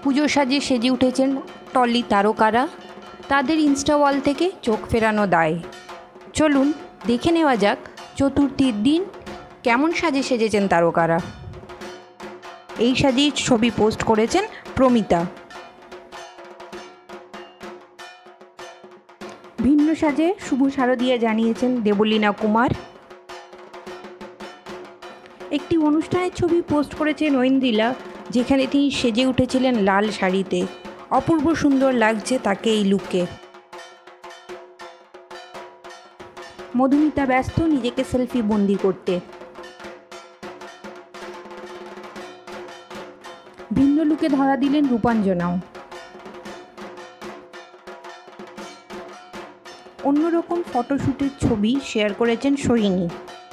পুজোর সাজে সেজে উঠেছেন টলি তারকারা। তাদের ইনস্টা ওয়াল থেকে চোখ ফেরানো দায়। চলুন দেখে নেওয়া যাক চতুর্থীর দিন কেমন সাজে সেজেছেন তারকারা। এই সাজেই ছবি পোস্ট করেছেন প্রমিতা। ভিন্ন সাজে শুভ শারদিয়া জানিয়েছেন দেবলীনা কুমার। একটি অনুষ্ঠানের ছবি পোস্ট করেছেন ঐন্দ্রিলা, যেখানে তিনি সেজে উঠেছিলেন লাল শাড়িতে। অপূর্ব সুন্দর লাগছে তাকে এই লুকে। মধুমিতা ব্যস্ত নিজেকে সেলফি বন্দি করতে। ভিন্ন লুকে ধরা দিলেন রূপাঞ্জনাও। অন্যরকম ফটোশ্যুটের ছবি শেয়ার করেছেন সোহিনী।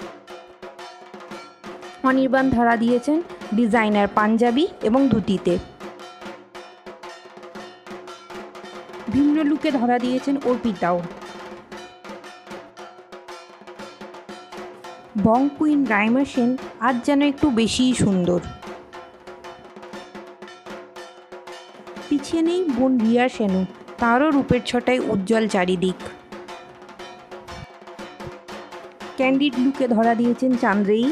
অনির্বাণ ধরা দিয়েছেন ডিজাইনার পাঞ্জাবি এবং ধুতিতে। ভিন্ন লুকে ধরা দিয়েছেন অর্পিতাও। বং কুইন রাইমা সেন আজ যেন একটু বেশিই সুন্দর। পিছিয়ে নেই বোন রিয়া সেনও, তারও রূপের ছটায় উজ্জ্বল চারিদিক। ক্যান্ডিড লুকে ধরা দিয়েছেন চান্দ্রেয়ী।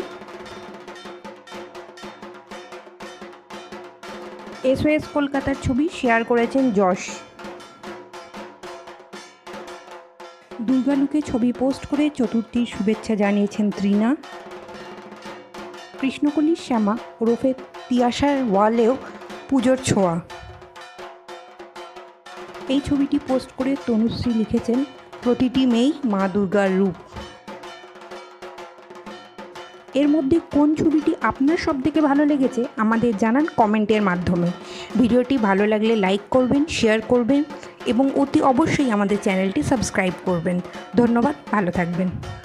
SOS কলকাতার ছবি শেয়ার করেছেন যশ। দুর্গা লুকে ছবি পোস্ট করে চতুর্থীর শুভেচ্ছা জানিয়েছেন তৃণা। কৃষ্ণকলির শ্যামা ওরফে তিয়াশার ওয়ালেও পুজোর ছোঁয়া। এই ছবিটি পোস্ট করে তনুশ্রী লিখেছেন প্রতিটি মেয়েই মা দুর্গার রূপ। এর মধ্যে কোন ছবিটি আপনার সবথেকে ভালো লেগেছে আমাদের জানান কমেন্টের মাধ্যমে। ভিডিওটি ভালো লাগলে লাইক করবেন, শেয়ার করবেন এবং অতি অবশ্যই আমাদের চ্যানেলটি সাবস্ক্রাইব করবেন। ধন্যবাদ, ভালো থাকবেন।